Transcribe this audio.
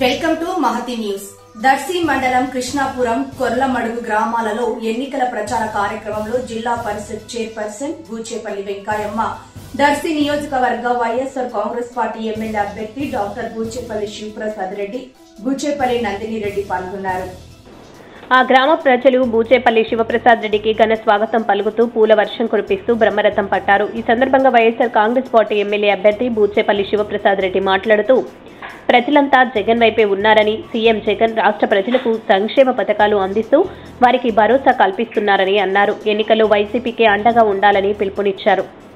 Welcome to Mahathi news. Darsi మండలం కృష్ణాపురం కొర్లమడుగు గ్రామాలలో ఎన్నికల ప్రచార కార్యక్రమంలో జిల్లా పరిషత్ చైర్పర్సన్ బూచేపల్లి వెంకయ్యమ్మ, దర్శి నియోజకవర్గ వైఎస్ఆర్ కాంగ్రెస్ పార్టీ ఎమ్మెల్యే అభ్యర్థి డాక్టర్ బూచేపల్లి శివప్రసాద్ రెడ్డి, బూచేపల్లి నందిని రెడ్డి పాల్గొన్నారు. ఆ గ్రామ ప్రజలు బూచేపల్లి శివప్రసాద్ రెడ్డికి ఘన స్వాగతం పలుకుతూ పూల వర్షం కురిపిస్తూ బ్రహ్మరథం పట్టారు. ఈ సందర్భంగా వైఎస్ఆర్ కాంగ్రెస్ పార్టీ ఎమ్మెల్యే అభ్యర్థి బూచేపల్లి శివప్రసాద్ రెడ్డి మాట్లాడుతూ ప్రజలంతా జగన్ వైపే ఉన్నారని, సీఎం జగన్ రాష్ట్ర ప్రజలకు సంక్షేమ పథకాలు అందిస్తూ వారికి భరోసా కల్పిస్తున్నారని అన్నారు. ఎన్నికల్లో వైసీపీకి అండగా ఉండాలని పిలుపునిచ్చారు.